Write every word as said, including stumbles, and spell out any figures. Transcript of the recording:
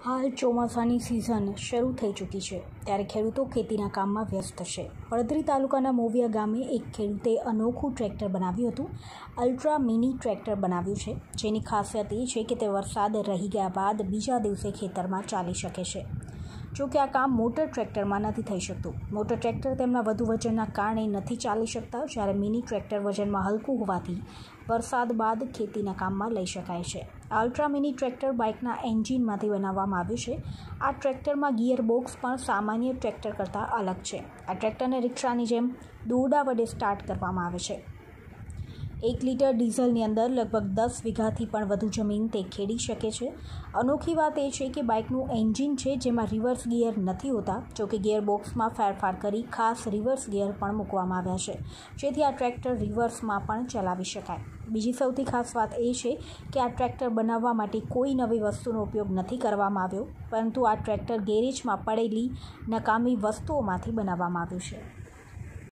હાલ ચોમાસાની સિઝન શરૂ થઈ ચૂકી છે ત્યારે ખેડૂતો ખેતીના કામમાં વ્યસ્ત છે। પડધરી તાલુકાના મોવિયા ગામે એક ખેડૂતે અનોખું ટ્રેક્ટર બનાવ્યું હતું। અલ્ટ્રા મિની ટ્રેક્ટર બનાવ્યું છે, જેની ખાસિયત એ છે કે તે વરસાદ રહી ગયા બાદ બીજા દિવસે ખેતરમાં ચાલી શકે છે। જો કે આ કામ મોટર ટ્રેક્ટરમાં નથી થઈ શકતું। મોટર ટ્રેક્ટર તેમના વધુ વજનના કારણે નથી ચાલી શકતા, જ્યારે મિની ટ્રેક્ટર વજનમાં હલકું હોવાથી વરસાદ બાદ ખેતીના કામમાં લઈ શકાય છે। અલ્ટ્રા મિની ટ્રેક્ટર બાઇકના એન્જિનમાંથી બનાવવામાં આવ્યું છે। આ ટ્રેક્ટરમાં ગિયર બોક્સ પણ સામાન્ય ટ્રેક્ટર કરતાં અલગ છે। આ ટ્રેક્ટરને રિક્ષાની જેમ દોરડા વડે સ્ટાર્ટ કરવામાં આવે છે। એક લીટર ડીઝલની અંદર લગભગ દસ વીઘાથી પણ વધુ જમીન તે ખેડી શકે છે। અનોખી વાત એ છે કે બાઇકનું એન્જિન છે જેમાં રિવર્સ ગિયર નથી હોતા, જોકે ગિયર બોક્સમાં ફેરફાર કરી ખાસ રિવર્સ ગિયર પણ મૂકવામાં આવ્યા છે, જેથી આ ટ્રેક્ટર રિવર્સમાં પણ ચલાવી શકાય। બીજી સૌથી ખાસ વાત એ છે કે આ ટ્રેક્ટર બનાવવા માટે કોઈ નવી વસ્તુનો ઉપયોગ નથી કરવામાં આવ્યો, પરંતુ આ ટ્રેક્ટર ગેરેજમાં પડેલી નકામી વસ્તુઓમાંથી બનાવવામાં આવ્યું છે।